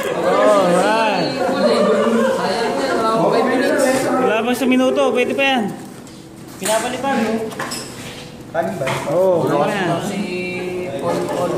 Alright. Wala bang sa minuto, pwede pa yan. Pinapalipan. Kanin ba? Oo, wala yan. Si Paul.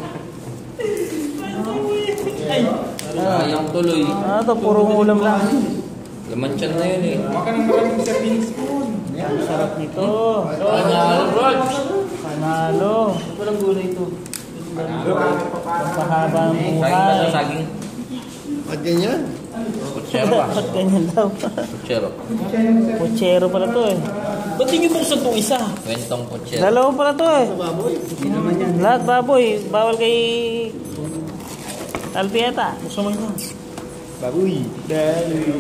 Sayang tuloy. Ano to, purong ulam lang. Laman tiyan na yun eh. Huwag ka nang maraming serving spoon. Ang sarap nito. Panalo, Rod. Panalo. Ito lang gulay ito. Pampahaba ng Saging ba sa buhay. saging? At ganyan? Putsero ba? Ba't ganyan daw? Putsero. Putsero pala to eh. Ba't hindi buksan itong isa? Kwentong putsero. Dalawa pala to eh. Baboy. Hindi naman yan. Lahat baboy. Bawal kay Alpieta. Gusto mo yun? Baboy. Dali.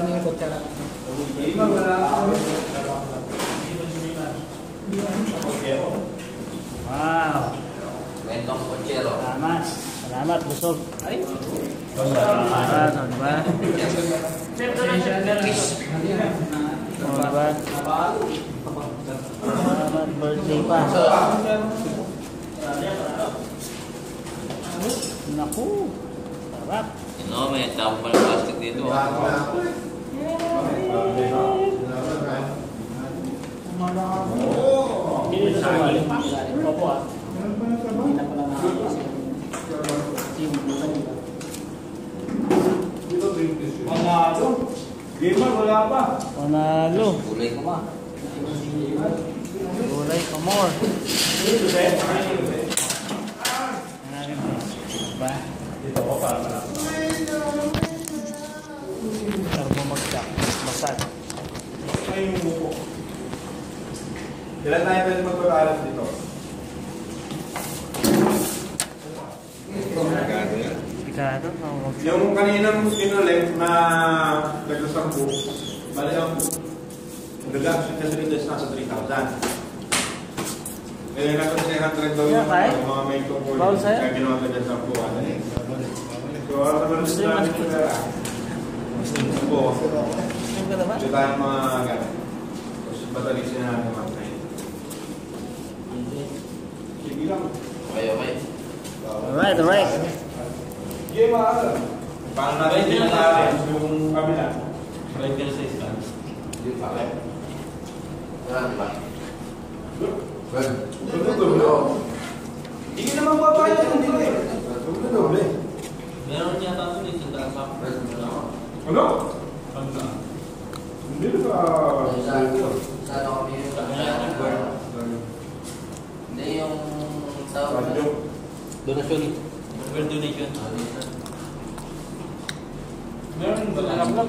Wow. Kwentong putsero. Salamat. Salamat. Busog. Ay. Salamat. O, diba? O, diba? Salamat. Birthday pa. Naku. Sarap. Ano, may tao pa ng plastic dito. Panalo. Gamer, wala pa. Panalo. Gulay ko ba? Gulay pa more. Diba? Dito ko pa. Sarap magsak. Basag. Ay, yung buko. Kailan tayo pwede magpag-aral dito? Pikado. Yung kaninang inulit na nagsasampu, bali ang nag-action kasi rin nasa 3,000. Eh, nasa 300 daw yung mga may tungkol. Bawal sa'yo? Kaya ginawa ka dyan sa buwan. So, ano naman sa namin ko na po. Hindi tayong mga gano'n. Tapos batalisin na natin mga kain. Sige lang. Okay. Alright, alright. Sige, maaala. Paano natin sinasali yung kabila? Right ka na sa iskan. Hindi pa. Wala ba? Hindi naman papayag yung dito eh. Doble. Meron niya tayo dito sa taas. Ano? Hindi ka... Sana kami yung hindi yung tawag. Donation. Donation. Meron ba na lang?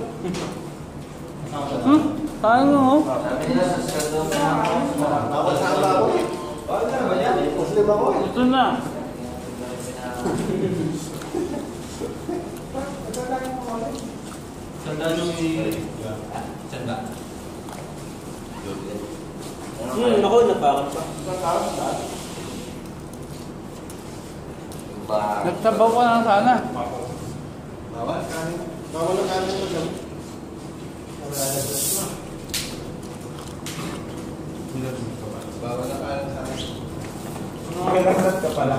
Kaya mo. Sabi nila sa skandal Bawal sa baboy. Bawal na ba yan? Muslim ako eh. Ito na. Sanda nung sanda. Ako, nagbakan pa. Nagsabaw ka lang sana. Bawal kanin. Bawal ang kanin mo dyan. Bawal ang kanin sa akin. Kailangan ka pala.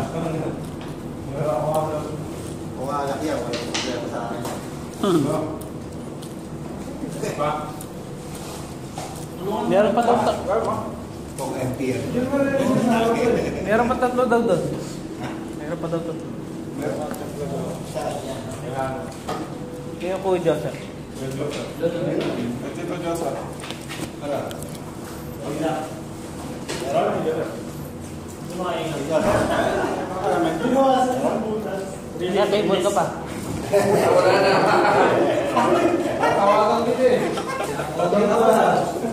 Kung alak yan, wala problema sa akin. Meron pa daw. Kung MPL. Meron pa tatlo daw doon. Meron pa daw tatlo. Kaya ko Joseph. Ito Joseph. Tara. Kaya table ka pa. Wala na. Tawagan dito eh. Tawagan ka ba?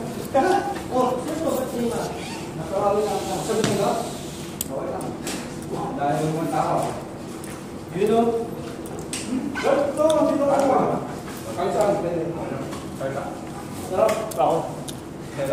Dahil mga tao. Yun o. Ito, sino ako? Kahit saan, pwede. Kahit saan. Sarap. Ako. Kaya?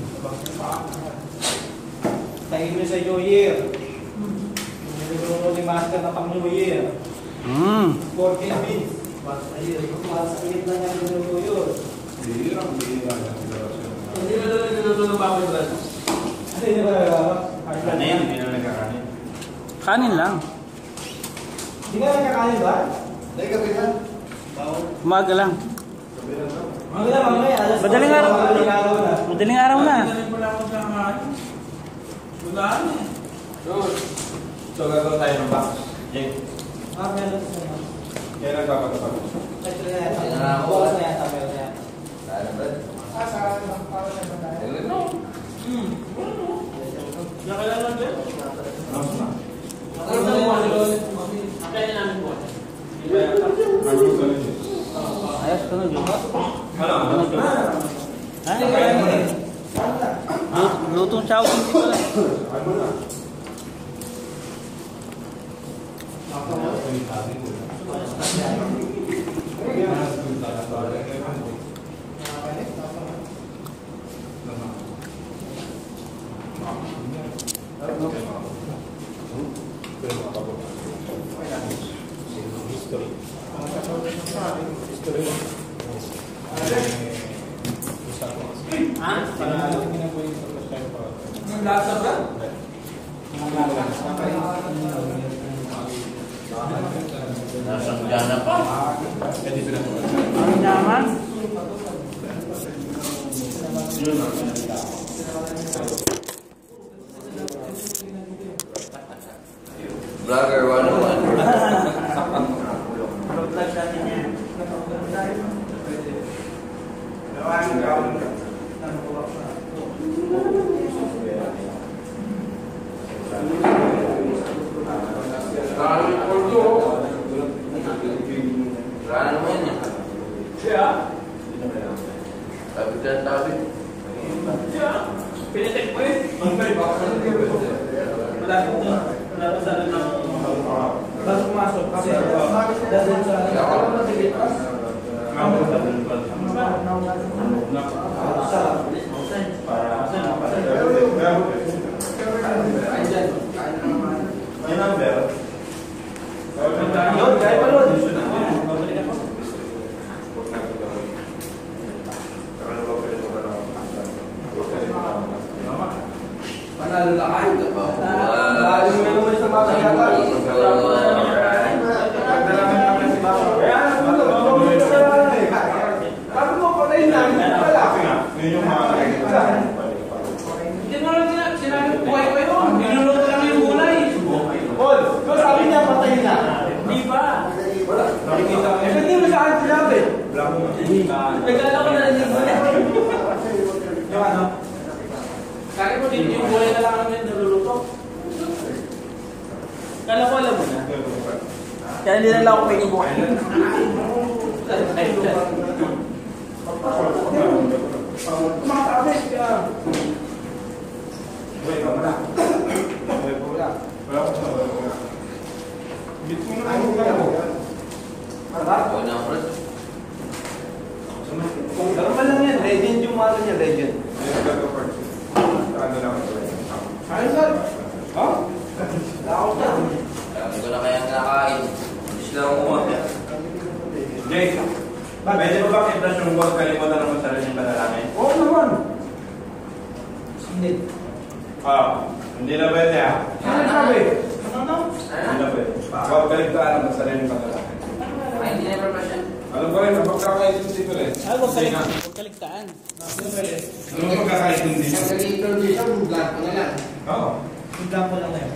Tayo nyo sa New Year. Nilulunod ni Master na pang New Year. 14 beans. Ayun, sa init na niya nilulunod yun. Hindi lang. Hindi ba doon nilulunod pa ako yung brad? Hindi ba nagkakaroon? Kanin, hindi na nagkakanin. Kanin lang. Hindi ka nagkakanin ba? Umaga lang. Mamaya, alas Madaling araw. na. Madaling araw na. So, gagawin tayo ng box. Jake. Meron na. Kaya nagpapatapag. Ito na yata. Bukas na yata, meron na yata. Saan ba? Ayun, no. Nakilala ba? Ayos ko na dyan. Lutong chow hindi pala. Nasa Guyana pa. Ang naman. Vlogger 101. Pinitek ko eh. Bago pumasok, kasi dadun sa May number. yun, kaya pa nun. Panalo na kayo. Lalo may naman sa mga kagata. Sabi mo, patayin namin. Yun yung mga Hindi mo lang sinabi buhay ko yun. Niluluto lang yung gulay. Paul, sabi niya patayin na. Di ba? Wala. Nakikita ko. Hindi mo sa akin sinabi. Nagkala ko na rin yung gulay. Yung ano? Kaya mo din yung gulay na lang namin naluluto. Kala ko alam mo na. Kaya hindi na lang ako pwede buhay. Makatabit ka. Wait, wala. Wala. Bit mo na yung Normal lang yan. Legend yung mga niya, legend. Ayun sir. Ha? Lakot na. Dami ko na kaya nakain. Bis na ako kumot. Jake, pwede ba ba kita yung huwag kalimutan ng sarili panalangin? Oo naman. Sinit. Hindi na pwede ah. Ano sabi? Ano? Hindi na pwede. Huwag kalimutan ng sarili panalangin. Ay, hindi na ba siya? Alam ko rin, napagkakaintindi dito rin. Ay, huwag kaligtaan. Ano magkakaintindi? Oo. Bigla ko lang ngayon.